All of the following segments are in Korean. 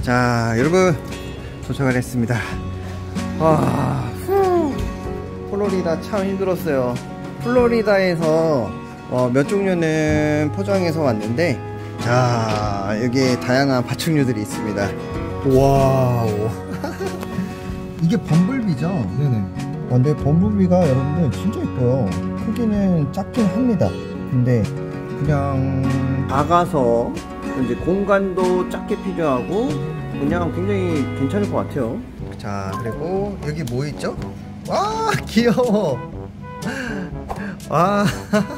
자, 여러분 도착을 했습니다. 플로리다 참 힘들었어요. 플로리다에서 몇 종류는 포장해서 왔는데, 자, 여기에 다양한 파충류들이 있습니다. 와우. 이게 범블비죠? 네네. 근데 범블비가 여러분들 진짜 예뻐요. 크기는 작긴 합니다. 근데 그냥 작아서 이제 공간도 작게 필요하고 그냥 굉장히 괜찮을 것 같아요. 자, 그리고 여기 뭐 있죠? 와, 귀여워. 와.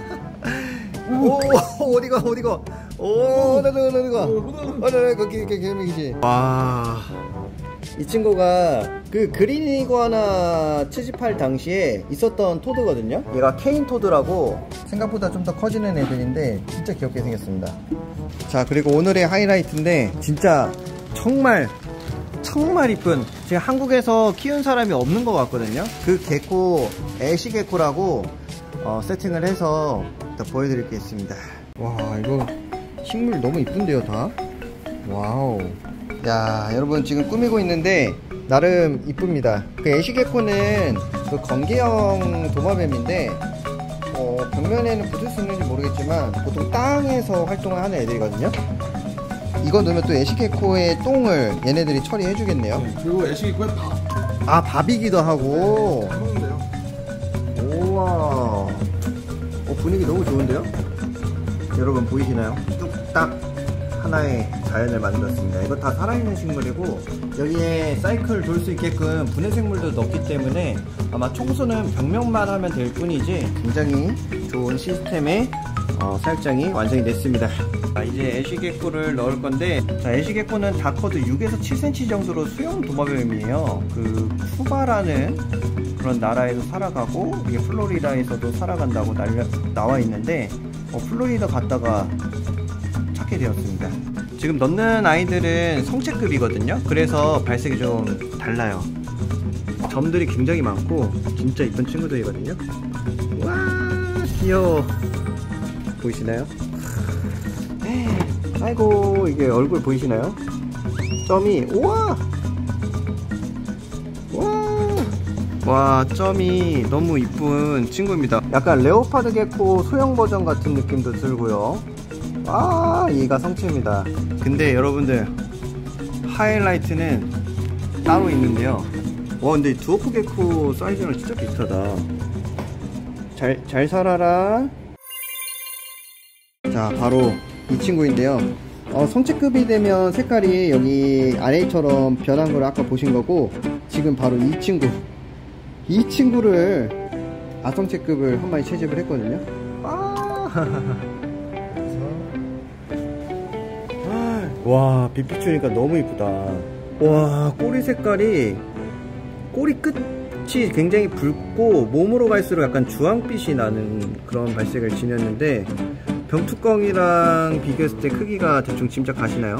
오, 어디가? 오, 어디가? 거기 개미기지. 와. 이 친구가 그 그린 이구아나 채집할 당시에 있었던 토드거든요. 얘가 케인 토드라고 생각보다 좀 더 커지는 애들인데 진짜 귀엽게 생겼습니다. 자, 그리고 오늘의 하이라이트인데 진짜 정말 이쁜, 지금 한국에서 키운 사람이 없는 것 같거든요. 그 개코, 애쉬 개코라고 세팅을 해서 일단 보여드리겠습니다. 와, 이거 식물 너무 이쁜데요, 다. 와우. 야, 여러분 지금 꾸미고 있는데 나름 이쁩니다. 그 애쉬 개코는 그 건기형 도마뱀인데 벽면에는 붙을 수 있는지 모르겠지만 보통 땅에서 활동을 하는 애들이거든요. 이거 넣으면 또 애쉬 개코의 똥을 얘네들이 처리해 주겠네요. 그리고 애쉬 개코의 밥. 아, 밥이기도 하고. 네, 먹는데요. 우와. 분위기 너무 좋은데요? 여러분 보이시나요? 뚝딱 하나의 자연을 만들었습니다. 이거 다 살아있는 식물이고 여기에 사이클 돌 수 있게끔 분해생물도 넣기 때문에 아마 청소는 벽면만 하면 될 뿐이지 굉장히 좋은 시스템의 사육장이 완성이 됐습니다. 자, 이제 애쉬 개코를 넣을 건데, 자, 애쉬 개코는 다 커도 6에서 7cm 정도로 수영 도마뱀이에요. 그 쿠바라는 그런 나라에서 살아가고 이게 플로리다에서도 살아간다고 나와 있는데 플로리다 갔다가 찾게 되었습니다. 지금 넣는 아이들은 성체급이거든요. 그래서 발색이 좀 달라요. 점들이 굉장히 많고 진짜 이쁜 친구들이거든요. 와, 귀여워. 보이시나요? 아이고, 이게 얼굴 보이시나요? 점이, 우와! 와, 점이 너무 이쁜 친구입니다. 약간 레오파드 개코 소형 버전 같은 느낌도 들고요. 아, 얘가 성체입니다. 근데 여러분들 하이라이트는 따로 있는데요. 와, 근데 드워프 개코 사이즈는 진짜 비슷하다. 잘 살아라. 자, 바로 이 친구인데요. 성체급이 되면 색깔이 여기 아래처럼 변한 걸 아까 보신 거고, 지금 바로 이 친구를 아성체급을 한 마리 채집을 했거든요. 와, 빛 비추니까 너무 이쁘다. 와, 꼬리 색깔이, 꼬리 끝이 굉장히 붉고 몸으로 갈수록 약간 주황빛이 나는 그런 발색을 지녔는데, 병뚜껑이랑 비교했을 때 크기가 대충 짐작 가시나요?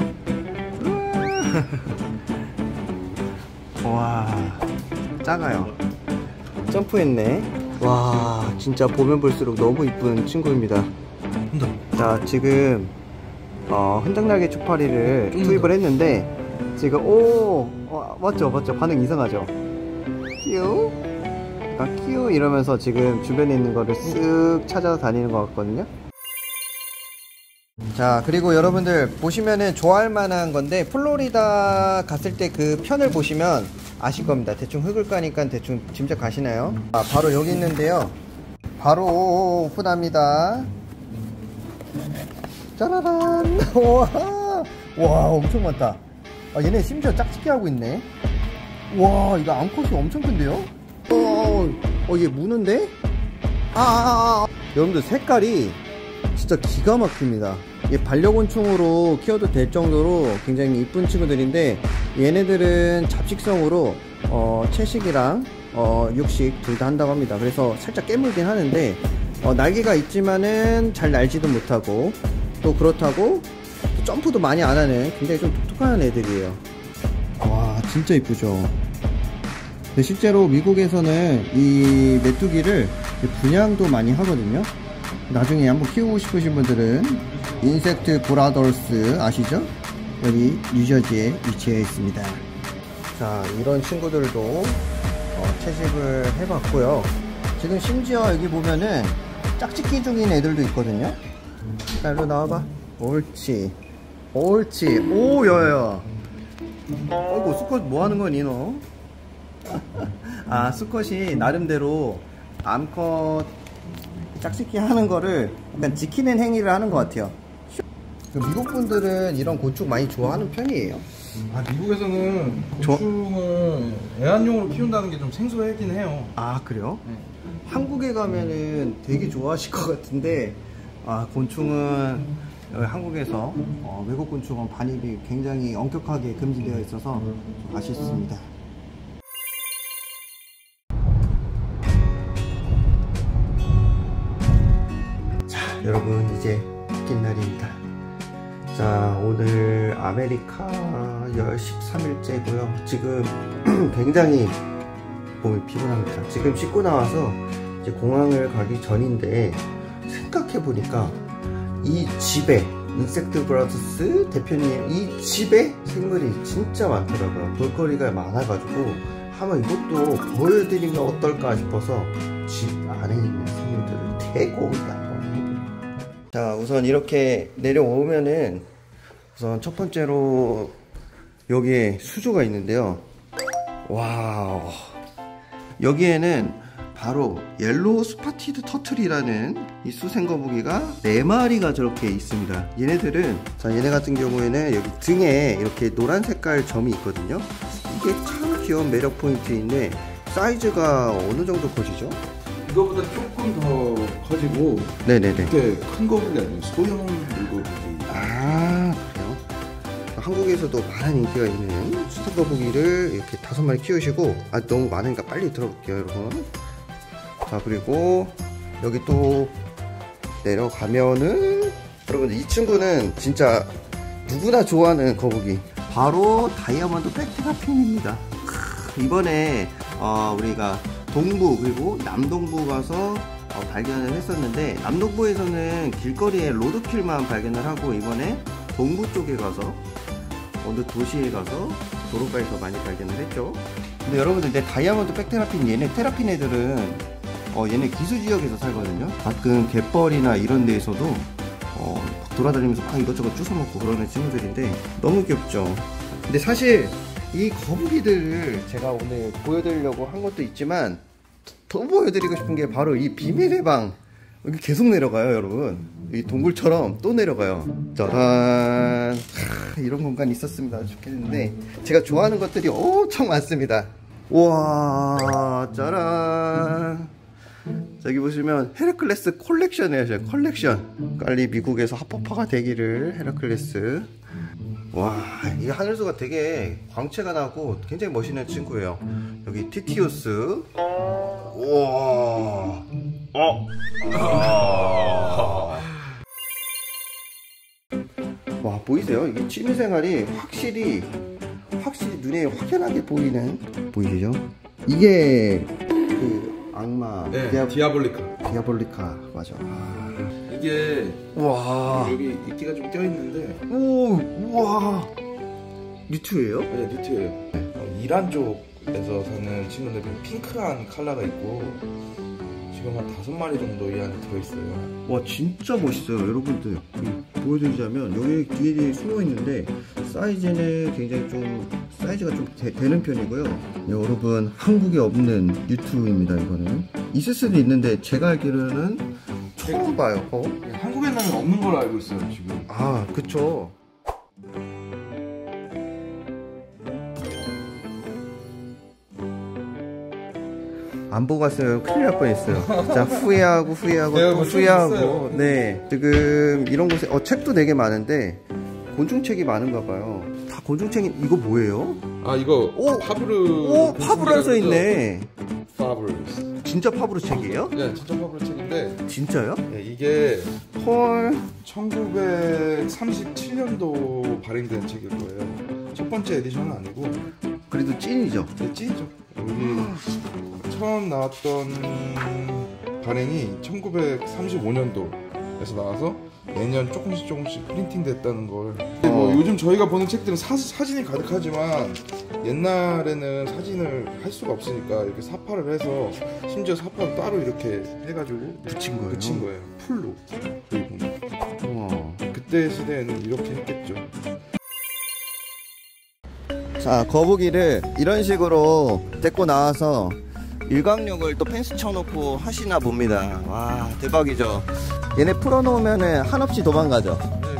와, 작아요. 점프했네. 와, 진짜 보면 볼수록 너무 이쁜 친구입니다. 자, 지금 흔적날개 초파리를 투입을 했는데 지금 맞죠? 반응 이상하죠? 끼우 끼우 이러면서 지금 주변에 있는 거를 쓱 찾아서 다니는 것 같거든요. 자, 그리고 여러분들 보시면은 좋아할 만한 건데, 플로리다 갔을 때 그 편을 보시면 아실 겁니다. 대충 흙을 까니까 대충 짐작 가시나요? 아, 바로 여기 있는데요. 바로 오픈합니다. 짜라란. 와, 엄청 많다. 아, 얘네 심지어 짝짓기 하고 있네. 와, 이거 암컷이 엄청 큰데요? 얘 무는데? 여러분들 색깔이 진짜 기가 막힙니다. 얘 반려곤충으로 키워도 될 정도로 굉장히 이쁜 친구들인데, 얘네들은 잡식성으로 채식이랑 육식 둘 다 한다고 합니다. 그래서 살짝 깨물긴 하는데 날개가 있지만은 잘 날지도 못하고, 또 그렇다고 또 점프도 많이 안 하는 굉장히 좀 독특한 애들이에요. 와, 진짜 이쁘죠. 근데 실제로 미국에서는 이 메뚜기를 분양도 많이 하거든요. 나중에 한번 키우고 싶으신 분들은 인섹트 브라더스 아시죠? 여기 뉴저지에 위치해 있습니다. 자, 이런 친구들도 채집을 해봤고요. 지금 심지어 여기 보면은 짝짓기 중인 애들도 있거든요. 자, 일로 나와봐. 옳지, 옳지. 오, 야야. 어이구, 수컷 뭐 하는 거니 너? 아, 수컷이 나름대로 암컷 짝짓기 하는 거를 약간 지키는 행위를 하는 것 같아요. 미국 분들은 이런 곤충 많이 좋아하는 편이에요? 아, 미국에서는 곤충을 애완용으로 키운다는 게 좀 생소하긴 해요. 아, 그래요? 네. 한국에 가면은 되게 좋아하실 것 같은데, 아, 곤충은 한국에서 외국 곤충은 반입이 굉장히 엄격하게 금지되어 있어서 아쉽습니다. 자, 여러분, 이제 바뀐 날입니다. 자, 오늘 아메리카 13일째고요 지금 굉장히 몸이 피곤합니다. 지금 씻고 나와서 이제 공항을 가기 전인데, 생각해보니까 이 집에 인섹트 브라더스 대표님 이 집에 생물이 진짜 많더라고요. 볼거리가 많아가지고 한번 이것도 보여드리면 어떨까 싶어서 집 안에 있는 생물들을 대공개 한번 해보려고. 자, 우선 이렇게 내려오면은 우선 첫 번째로 여기에 수조가 있는데요. 와우, 여기에는 바로 옐로우 스파티드 터틀이라는 이 수생거북이가 4마리가 저렇게 있습니다. 얘네들은, 자, 얘네 같은 경우에는 여기 등에 이렇게 노란 색깔 점이 있거든요. 이게 참 귀여운 매력 포인트인데, 사이즈가 어느 정도 커지죠? 이거보다 조금 더 커지고. 네네네. 그때 큰 거북이 아니에요. 소형 물고기. 아, 그래요? 한국에서도 많은 인기가 있는 수생거북이를 이렇게 5마리 키우시고, 아, 너무 많으니까 빨리 들어볼게요, 여러분. 자, 그리고 여기 또 내려가면은, 여러분, 이 친구는 진짜 누구나 좋아하는 거북이, 바로 다이아몬드 백테라핀입니다. 이번에 우리가 동부 그리고 남동부 가서 발견을 했었는데, 남동부에서는 길거리에 로드킬만 발견을 하고, 이번에 동부 쪽에 가서 어느 도시에 가서 도로가에서 많이 발견을 했죠. 근데 여러분들, 내 다이아몬드 백테라핀, 얘네 테라핀 애들은 얘네 기수지역에서 살거든요. 가끔 갯벌이나 이런 데에서도 돌아다니면서 막 이것저것 주워먹고 그러는 친구들인데 너무 귀엽죠. 근데 사실 이 거북이들을 제가 오늘 보여드리려고 한 것도 있지만, 더 보여드리고 싶은 게 바로 이 비밀의 방. 여기 계속 내려가요, 여러분. 이 동굴처럼 또 내려가요. 짜란. 이런 공간이 있었으면 좋겠는데, 제가 좋아하는 것들이 엄청 많습니다. 우와, 짜란. 여기 보시면 헤라클레스 콜렉션이에요. 콜렉션. 빨리 미국에서 합법화가 되기를, 헤라클레스. 와, 이 하늘수가 되게 광채가 나고 굉장히 멋있는 친구예요. 여기 티티우스. 우와. 와, 보이세요? 이 취미생활이 확실히 눈에 확연하게 보이시죠? 이게 그 악마. 네, 디아볼리카. 맞아. 이게, 와, 여기 이끼가 좀 껴있는데. 오, 우와. 뉴트예요? 네, 뉴트예요. 이란 쪽에서 사는 친구들, 핑크한 컬러가 있고, 지금 한 5마리 정도 이 안에 들어있어요. 와, 진짜 멋있어요. 여러분들, 보여드리자면 여기 뒤에 숨어 있는데, 사이즈는 굉장히 좀 사이즈가 좀 되는 편이고요. 여러분, 한국에 없는 뉴트입니다. 이거는 있을 수도 있는데 제가 알기로는 처음 봐요. 한국에는 없는 걸로 알고 있어요, 지금. 아, 그쵸. 안 보고 갔으면 큰일 날 뻔했어요. 진짜 후회하고 또 후회하고. 네, 지금 이런 곳에 책도 되게 많은데 곤충책이 많은가 봐요. 다 곤충책이. 이거 뭐예요? 아, 이거 파브르. 오, 파브르 써있네. 파브르. 진짜 파브르 책이에요? 네, 진짜 파브르 책인데. 진짜요? 네, 이게 헐. 1937년도 발행된 책일 거예요. 첫 번째 에디션은 아니고. 그래도 찐이죠? 네, 찐이죠. 여기 처음 나왔던 발행이 1935년도에서 나와서 매년 조금씩 프린팅 됐다는 걸. 뭐 요즘 저희가 보는 책들은 사진이 가득하지만 옛날에는 사진을 할 수가 없으니까 이렇게 사파를 해서 심지어 사파를 따로 이렇게 해가지고 붙인 거예요. 풀로. 여기 보면. 그때 시대에는 이렇게 했겠죠. 자, 거북이를 이런 식으로 데리고 나와서 일광욕을 또 펜스 쳐놓고 하시나 봅니다. 와, 대박이죠. 얘네 풀어놓으면은 한없이 도망가죠.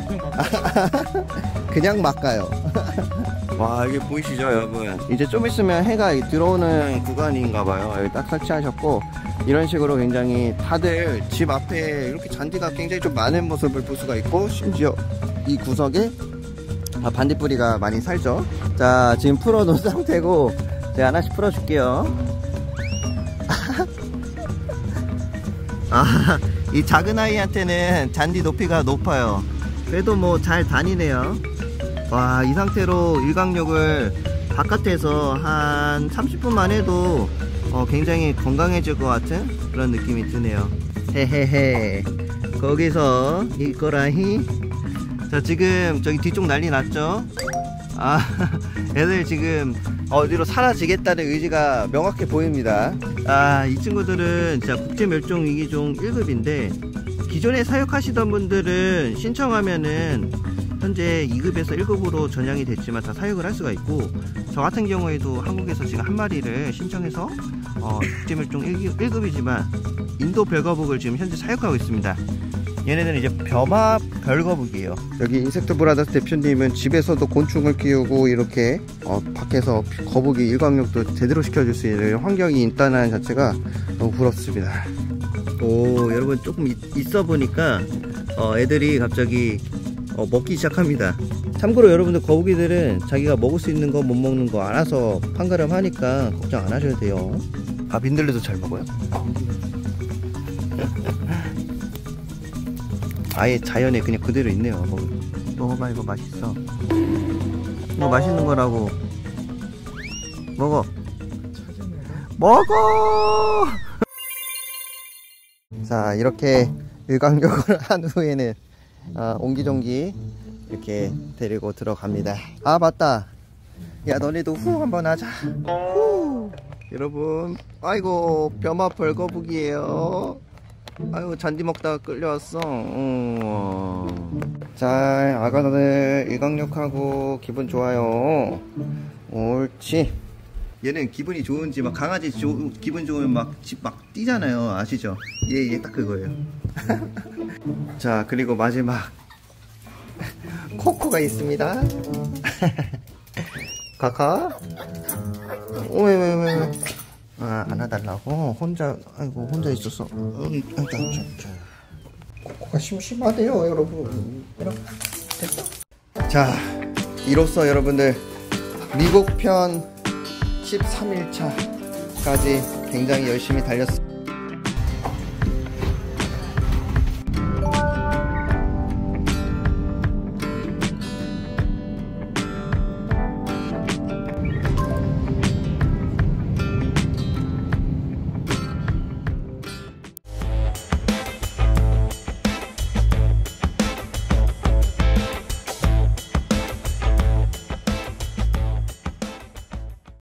그냥 막 가요. 와, 이게 보이시죠 여러분? 이제 좀 있으면 해가 들어오는 구간인가봐요. 여기 딱 설치하셨고, 이런 식으로 굉장히 다들 집 앞에 이렇게 잔디가 굉장히 좀 많은 모습을 볼 수가 있고, 심지어 이 구석에 반딧불이가 많이 살죠. 자, 지금 풀어놓은 상태고 제가 하나씩 풀어줄게요. 이 작은 아이한테는 잔디 높이가 높아요. 그래도 뭐 잘 다니네요. 와, 이 상태로 일광욕을 바깥에서 한 30분만 해도 굉장히 건강해질 것 같은 그런 느낌이 드네요. 헤헤헤. 거기서 이거라히. 자, 지금 저기 뒤쪽 난리 났죠? 애들 지금 어디로 사라지겠다는 의지가 명확해 보입니다. 이 친구들은 진짜 국제멸종위기종 1급인데 기존에 사육하시던 분들은 신청하면은 현재 2급에서 1급으로 전향이 됐지만 다 사육을 할 수가 있고, 저 같은 경우에도 한국에서 지금 한 마리를 신청해서 국제멸종 1급이지만 인도 별거북을 지금 현재 사육하고 있습니다. 얘네들은 이제 벼마 별거북이에요. 여기 인섹트 브라더스 대표님은 집에서도 곤충을 키우고 이렇게 밖에서 거북이 일광욕도 제대로 시켜줄 수 있는 환경이 있다는 자체가 너무 부럽습니다. 오, 여러분 조금 있어 보니까 애들이 갑자기 먹기 시작합니다. 참고로 여러분들 거북이들은 자기가 먹을 수 있는 거 못 먹는 거 알아서 판가름 하니까 걱정 안 하셔도 돼요. 민들레도 잘 먹어요? 아예 자연에 그냥 그대로 있네요. 먹어봐, 이거 맛있어. 이거 맛있는 거라고. 먹어! 자, 이렇게 일광욕을 한 후에는 옹기종기 이렇게 데리고 들어갑니다. 맞다. 야, 너네도 후 한번 하자. 후. 여러분, 아이고, 벼마 벌거북이에요. 아유, 잔디 먹다가 끌려왔어. 자, 아가들 일광욕하고 기분 좋아요. 옳지. 얘는 기분이 좋은지 막 강아지 기분 좋으면 막 집 막 뛰잖아요. 아시죠? 얘 딱 그거예요. 자, 그리고 마지막 코코가 있습니다. 카카. 왜? 안아달라고? 혼자 있었어. 코코가 심심하대요, 여러분. 됐어? 자, 이로써 여러분들 미국 편 13일차까지 굉장히 열심히 달렸습니다.